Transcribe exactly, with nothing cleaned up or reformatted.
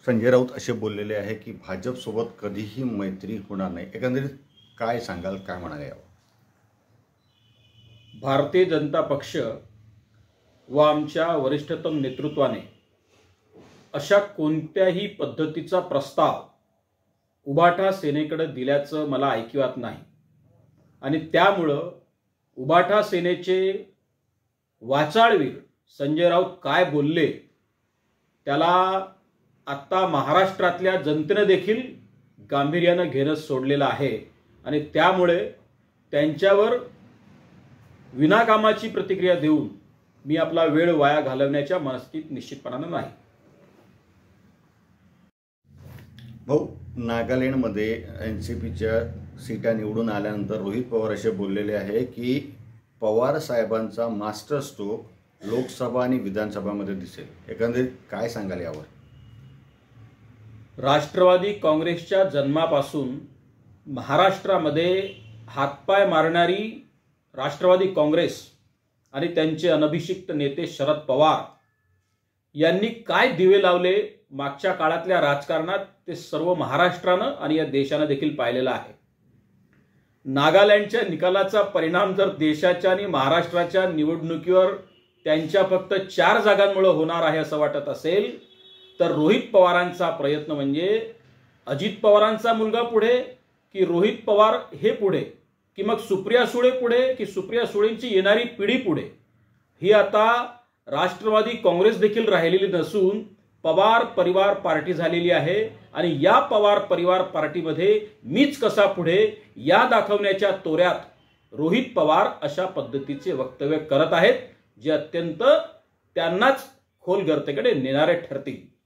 संजय राऊत असे बोललेले आहे की भाजपसोबत कधीही मैत्री होणार नाही. एकंदरीत काय सांगाल, काय म्हणाले यावर? भारतीय जनता पक्ष व आमच्या वरिष्ठतम नेतृत्वाने अशा कोणत्याही पद्धतीचा प्रस्ताव उभाटा सेनेकडे दिल्याचं मला ऐकिवात नाही. आणि त्यामुळं उभाटा सेनेचे वाचाळवीर संजय राऊत काय बोलले त्याला आत्ता महाराष्ट्रातल्या जनतेने देखील गांभीर्यानं घेणं सोडलेलं आहे. आणि त्यामुळे त्यांच्यावर विनाकामाची प्रतिक्रिया देऊन मी आपला वेळ वाया घालवण्याच्या मनस्थितीत निश्चितपणानं नाही. भाऊ, नागालँडमध्ये एन सी पीच्या सीटा निवडून आल्यानंतर रोहित पवार असे बोललेले आहे की पवार साहेबांचा मास्टर स्ट्रोक लोकसभा आणि विधानसभामध्ये दिसेल. एकंदरीत काय सांगाल यावर? राष्ट्रवादी काँग्रेसच्या जन्मापासून महाराष्ट्रामध्ये हातपाय मारणारी राष्ट्रवादी काँग्रेस आणि त्यांचे अनभिषिक्त नेते शरद पवार यांनी काय दिवे लावले मागच्या काळातल्या राजकारणात ते सर्व महाराष्ट्रानं आणि या देशानं देखील पाहिलेलं आहे. नागालँडच्या निकालाचा परिणाम जर देशाच्या आणि महाराष्ट्राच्या निवडणुकीवर त्यांच्या फक्त चार जागांमुळे होणार आहे असं वाटत असेल तर रोहित पवारांचा प्रयत्न म्हणजे अजित पवारांचा मुलगा पुढे की रोहित पवार हे पुढे की मग सुप्रिया सुळे पुढे की सुप्रिया सुळेंची येणारी पिढी पुढे, ही आता राष्ट्रवादी काँग्रेस देखील राहिलेली नसून पवार परिवार पार्टी झालेली आहे. आणि या पवार परिवार पार्टीमध्ये मीच कसा पुढे या दाखवण्याच्या तोऱ्यात रोहित पवार अशा पद्धतीचे वक्तव्य करत आहेत जे अत्यंत त्यांनाच खोल गर्तेकडे नेणारे ठरतील.